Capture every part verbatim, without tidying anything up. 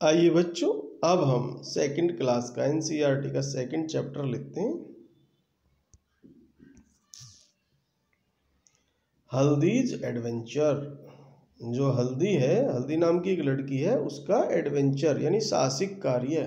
आइए बच्चों, अब हम सेकंड क्लास का एनसीईआरटी का सेकंड चैप्टर लेते हैं। हल्दीज एडवेंचर। जो हल्दी है, हल्दी नाम की एक लड़की है, उसका एडवेंचर यानी साहसिक कार्य।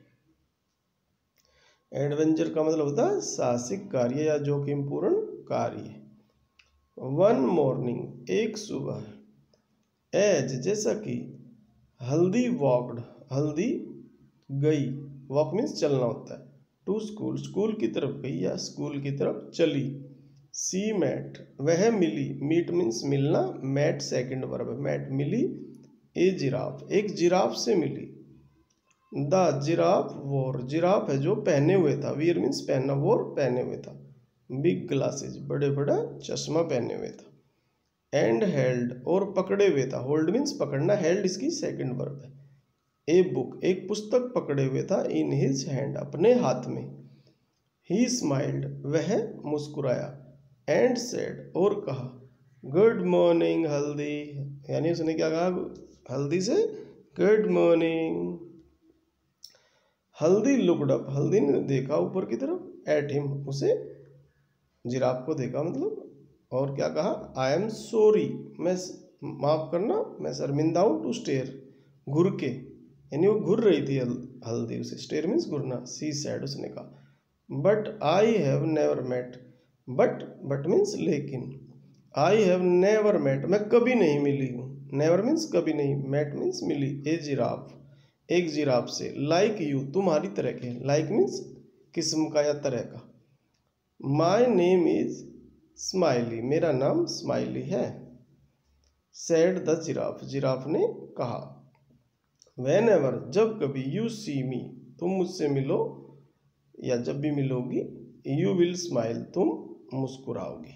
एडवेंचर का मतलब होता है साहसिक कार्य या जोखिमपूर्ण कार्य। वन मॉर्निंग, एक सुबह, एज जैसा कि, हल्दी वॉक्ड, हल्दी गई, वॉक मीन्स चलना होता है, टू स्कूल, स्कूल की तरफ गई या स्कूल की तरफ चली। सी मैट, वह मिली, मीट मीन्स मिलना, मैट सेकंड वर्ब है, मैट मिली, ए जिराफ, एक जिराफ से मिली। द जिराफ वोर, जिराफ है जो पहने हुए था, वियर मीन्स पहनना, वोर पहने हुए था, बिग ग्लासेस, बड़े बड़ा चश्मा पहने हुए था। एंड हेल्ड, और पकड़े हुए था, होल्ड मीन्स पकड़ना, हेल्ड इसकी सेकंड वर्ब है। ए बुक, एक पुस्तक पकड़े हुए था, इन हिज हैंड, अपने हाथ में। ही स्माइल्ड, वह मुस्कुराया। एंड सेड, और कहा, गुड मॉर्निंग हल्दी, यानी उसने क्या कहा हल्दी से, good morning. Haldi looked up, Haldi ने देखा ऊपर की तरफ, एट हिम, उसे, जिराफ को देखा मतलब, और क्या कहा, आई एम सॉरी, मैं माफ करना, मैं शर्मिंदा हूँ, टू स्टेयर, घुर के, यानी वो घुर रही थी हल्दी उसे, स्टेयर मीन्स घुरना। सी सैड, उसने कहा, but I have never met, but but means लेकिन, आई हैव नेवर मेट, मैं कभी नहीं मिली हूँ, नेवर मीन्स कभी नहीं, मेट मीन्स मिली, ए जिराफ, एक जिराफ से, लाइक यू, तुम्हारी तरह के, लाइक मीन्स किस्म का या तरह का। माई नेम इज स्माइली, मेरा नाम स्माइली है। सैड द जिराफ, जिराफ ने कहा। वेन एवर, जब कभी, यू सी मी, तुम मुझसे मिलो या जब भी मिलोगी, यू विल स्माइल, तुम मुस्कुराओगी।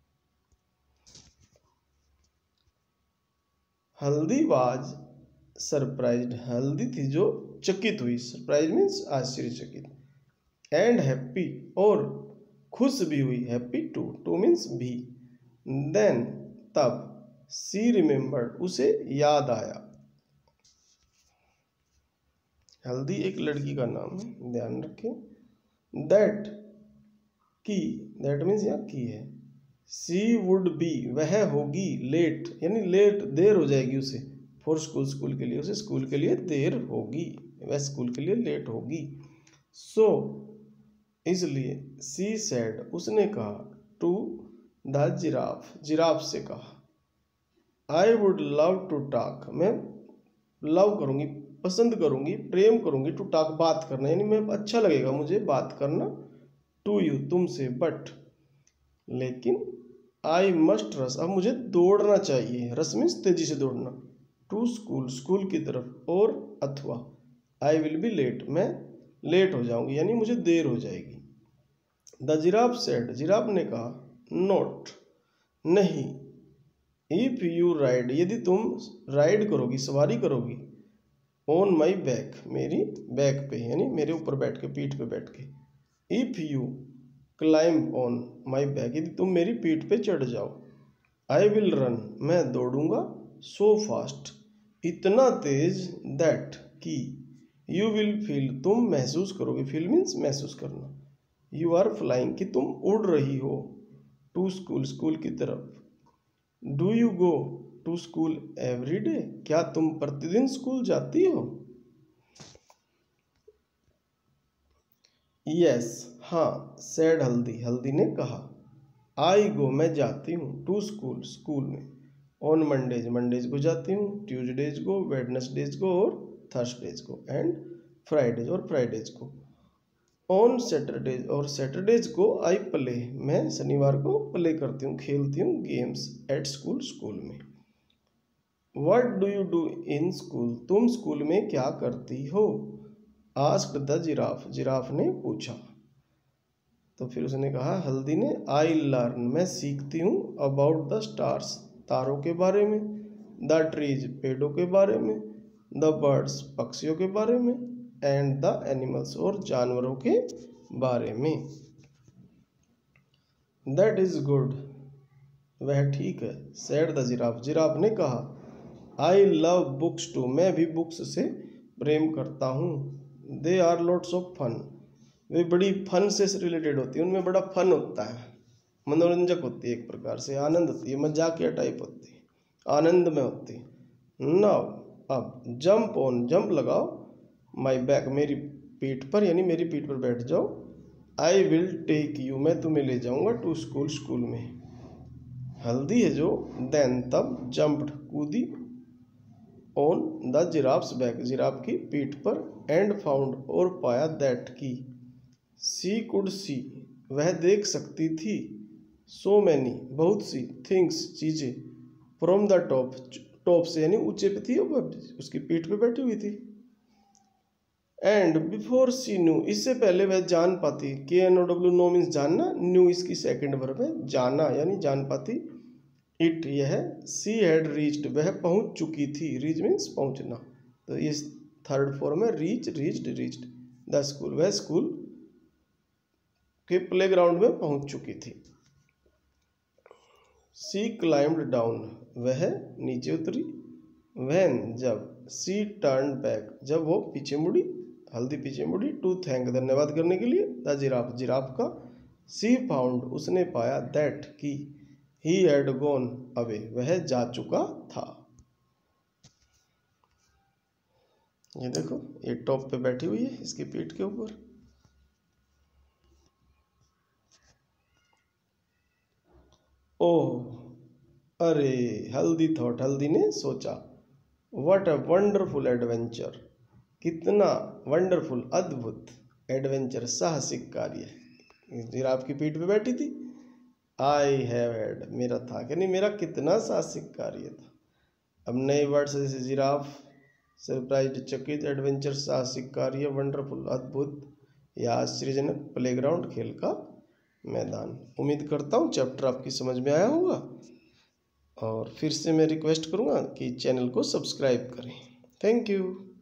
हल्दी वाज सरप्राइज्ड, हल्दी थी जो चकित हुई, सरप्राइज मीन्स आश्चर्यचकित। एंड हैप्पी, और खुश भी हुई, हैप्पी टू, टू मीन्स भी। देन, तब, सी रिमेम्बर्ड, उसे याद आया। हल्दी एक लड़की का नाम है, ध्यान रखें। दैट की, दैट मीन्स यहाँ की है। सी वुड बी, वह होगी, लेट यानी लेट, देर हो जाएगी उसे, फॉर स्कूल, स्कूल के लिए, उसे स्कूल के लिए देर होगी, वह स्कूल के लिए लेट होगी। सो so, इसलिए, सी सैड, उसने कहा, टू द जिराफ, जिराफ से कहा, I would love to talk, मैं लव करूंगी, पसंद करूंगी, प्रेम करूंगी, टू टॉक, बात करना, यानी मैं, अच्छा लगेगा मुझे बात करना, टू यू, तुमसे, बट लेकिन, आई मस्ट रस, अब मुझे दौड़ना चाहिए, रस मीन्स तेजी से दौड़ना, टू स्कूल, स्कूल की तरफ, और अथवा, आई विल बी लेट, मैं लेट हो जाऊंगी, यानी मुझे देर हो जाएगी। द जिराफ सेड, जिराफ ने कहा, नोट, नहीं, इफ यू राइड, यदि तुम राइड करोगी, सवारी करोगी, ऑन माई बैक, मेरी बैक पे, यानी मेरे ऊपर बैठ के, पीठ पे बैठ के। If you climb on my back, यदि तुम मेरी पीठ पे चढ़ जाओ। आई विल रन, मैं दौड़ूंगा, सो फास्ट, इतना तेज, दैट की, यू विल फील, तुम महसूस करोगे, फील मीन्स महसूस करना, यू आर फ्लाइंग, कि तुम उड़ रही हो, टू स्कूल, स्कूल की तरफ। Do you go to school every day, क्या तुम प्रतिदिन स्कूल जाती हो? यस, हाँ, सैड हल्दी, हल्दी ने कहा। आई गो, मैं जाती हूँ, टू स्कूल, स्कूल में। ऑन मंडेज, मंडेज को जाती हूँ, ट्यूजडेज को, वेडनेसडेज को और थर्सडेज को, एंड फ्राइडेज और फ्राइडेज को। ऑन सैटरडेज, और सैटरडेज को, आई प्ले, मैं शनिवार को प्ले करती हूँ, खेलती हूँ गेम्स, एट स्कूल, स्कूल में। What do you do in school, तुम स्कूल में क्या करती हो? आस्क्ड द जिराफ, जिराफ ने पूछा। तो फिर उसने कहा, हल्दी ने, आई लर्न, मैं सीखती हूँ, अबाउट द स्टार्स, तारों के बारे में, द ट्रीज, पेड़ों के बारे में, द बर्ड्स, पक्षियों के बारे में, एंड द एनिमल्स, और जानवरों के बारे में। दैट इज गुड, वह ठीक है, सैड द जिराफ, जिराफ ने कहा। आई लव बुक्स टू, मैं भी बुक्स से प्रेम करता हूँ। They are lots of fun, वे बड़ी फन से रिलेटेड होती है, उनमें बड़ा फन होता है, मनोरंजक होती है, एक प्रकार से आनंद होती है, मजाकिया टाइप होती है, आनंद में होती है। नाउ अब जंप ऑन, जंप लगाओ, माई बैक, मेरी पीठ पर, यानी मेरी पीठ पर बैठ जाओ। आई विल टेक यू, मैं तुम्हें ले जाऊंगा, टू स्कूल, स्कूल में। हल्दी है जो, देन तब, जंप्ड कूदी, on the giraffe's back, giraffe की पीठ पर, एंड फाउंड और पाया, दैट की सी कुड सी, वह देख सकती थी, सो मैनी, बहुत सी, थिंग्स, चीजें, फ्रॉम द टॉप, टॉप से यानी ऊंचे पे थी, उसकी पीठ पे बैठी हुई थी। एंड बिफोर सी न्यू, इससे पहले वह जान पाती, K N O W, know means जानना, न्यू इसकी सेकंड वर्ब है, जाना यानी जान पाती, इट यह, सी हैड रीच्ड, वह पहुंच चुकी थी, रीच मीन्स पहुंचना, तो इस थर्ड फॉर्म है, reach, reached, reached the school, वह स्कूल के प्लेग्राउंड में पहुंच चुकी थी। सी क्लाइम्ड डाउन, वह नीचे उतरी, व्हेन जब, सी टर्न बैक, जब वो पीछे मुड़ी, हल्दी पीछे मुड़ी, टू थैंक, धन्यवाद करने के लिए, द जिराफ, जिराफ का, सी फाउंड, उसने पाया, दैट की ही हैड गॉन अवे, वह जा चुका था। ये देखो, ये टॉप पे बैठी हुई है, इसकी पीठ के ऊपर। ओह, अरे, हल्दी थॉट, हल्दी ने सोचा, व्हाट अ वंडरफुल एडवेंचर, कितना वंडरफुल, अद्भुत, एडवेंचर, साहसिक कार्य, जिराफ की पीठ पे बैठी थी। आई हैव हैड, मेरा था कि नहीं, मेरा कितना साहसिक कार्य था। अब नए वर्ड्स जैसे जिराफ, सरप्राइज, चकित, एडवेंचर, साहसिक कार्य, वंडरफुल, अद्भुत या आश्चर्यजनक, प्लेग्राउंड, खेल का मैदान। उम्मीद करता हूँ चैप्टर आपकी समझ में आया होगा, और फिर से मैं रिक्वेस्ट करूँगा कि चैनल को सब्सक्राइब करें। Thank you.